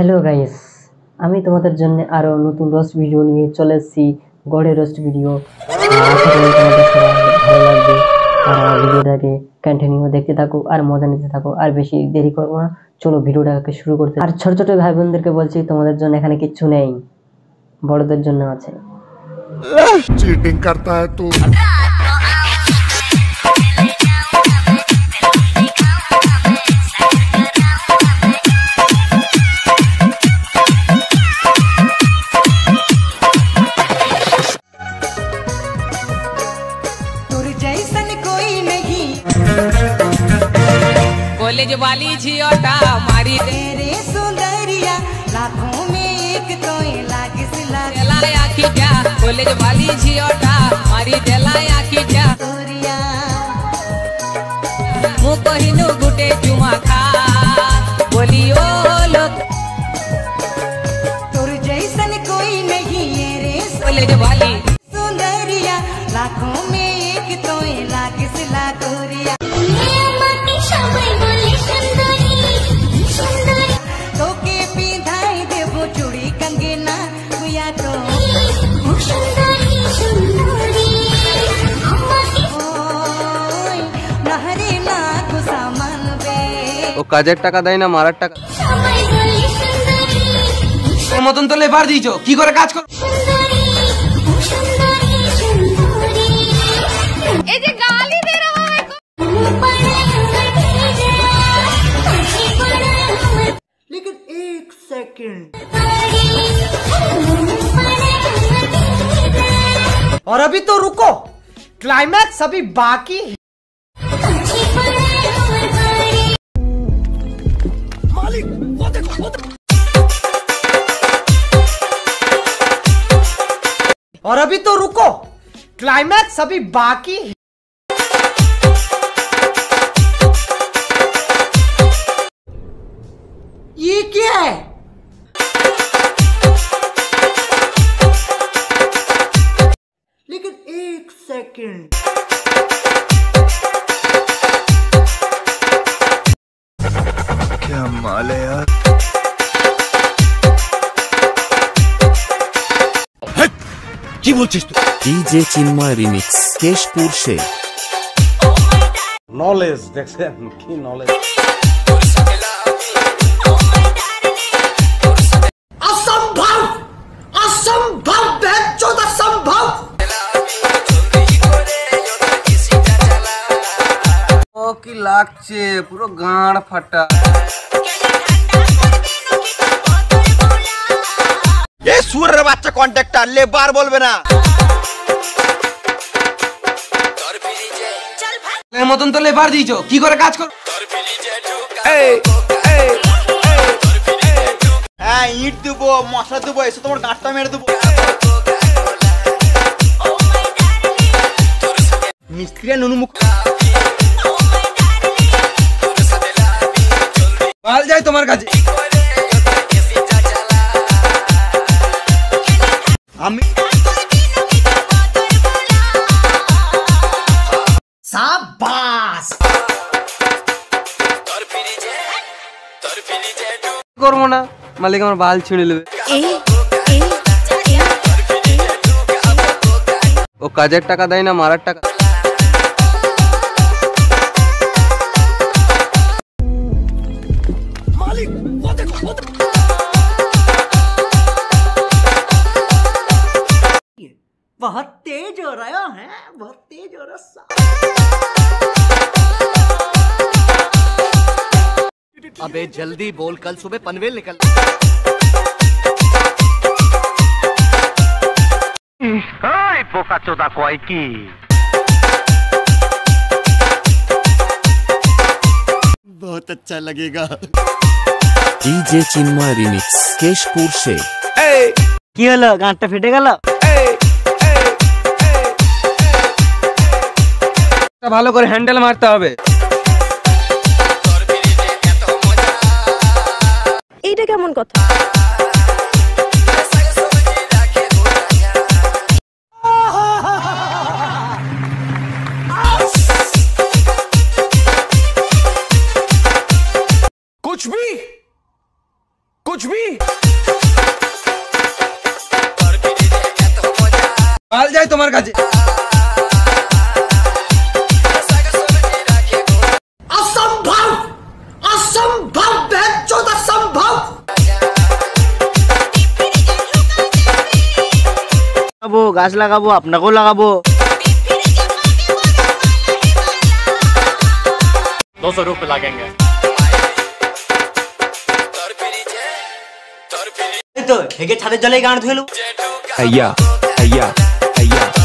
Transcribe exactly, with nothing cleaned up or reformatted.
Hello guys, আমি তোমাদের জন্য আরো নতুন রোস্ট ভিডিও নিয়ে চলে এসেছি। গড়ে রোস্ট ভিডিও আশা করি তোমাদের সবার ভালো লাগবে। আর ভিডিওটাকে কন্টিনিউ দেখতে থাকো আর মজা নিতে থাকো। আর বেশি দেরি করবো না, চলো ভিডিওটাকে শুরু করতে। আর ছোট ছোট ভাই বোনদেরকে বলছি, তোমাদের জন্য এখানে কিচ্ছু নেই, বড়দের জন্য আছে। चीटिंग करता है तू। कॉलेज वाली झियोटा मारी तेरे सुंदरिया लाखों में एक तो लागे सिला जलाया की क्या। कॉलेज वाली झियोटा मारी जलाया की क्या। मु कहिनु गुटे चुमा खा बोलियो लोग तोर जैसन कोई नहीं है रे। कॉलेज वाली सुंदरिया लाखों में एक तो लागे सिला गोरिया। ও কাজের টাকা দেয় না, মারার টাকা। এর মতন তো লেবার দিয়েছো, কি করে কাজ কর। এই যে গালি দে रहा है। लेकिन एक सेकंड और अभी तो रुको, क्लाइमैक्स अभी बाकी है। और अभी तो रुको, क्लाइमैक्स अभी बाकी है। ये क्या है? लेकिन एक सेकंड क्या माल है यार। কি বলছিস তুই? ডিজে চিন্ময় রিমিক্স কেশপুর সে নলেজ দেখছেন কি নলেজ। असंभव असंभव बेचोद असंभव। ও কি লাগছে, পুরো গাঁড় ফাটা। এ সুরের বাচ্চা কন্ট্রাক্টর লেবার বলবে না। এর মতন তো লেবার দিয়েছো, কি করে কাজ কর। হ্যাঁ ইট দেবো, মশলা দেবো, এসে তোমার গাঁটটা মেরে দেবো। মিস্ত্রিয়া নুনুমুখ মাল যায় তোমার কাছে। আমি शाबाश করবো না, মালিক আমার বাল ছিঁড়ে নেবে। ও কাজের টাকা দেয় না, মারার টাকা। बहुत तेज हो रहा है, बहुत तेज हो रहा। अबे जल्दी बोल, कल सुबह पनवेल निकल। পোকা চোদা কয় কি। बहुत अच्छा लगेगा। ডিজে চিন্ময় রিমিক্স কেশপুর সে কি হলো, গাঁটটা ফেটে গেল? ভালো করে হ্যান্ডেল মারতে হবে। এইটা কেমন কথা? कुछ भी कुछ भी মাল যাই তোমার কাছে লাগাবো গাছ লাগাবো আপনাকেও লাগাবো दो सौ रुपए लगेंगे এই তো হেগে ছাদের জলে গান ধুয়েলু अय्या अय्या अय्या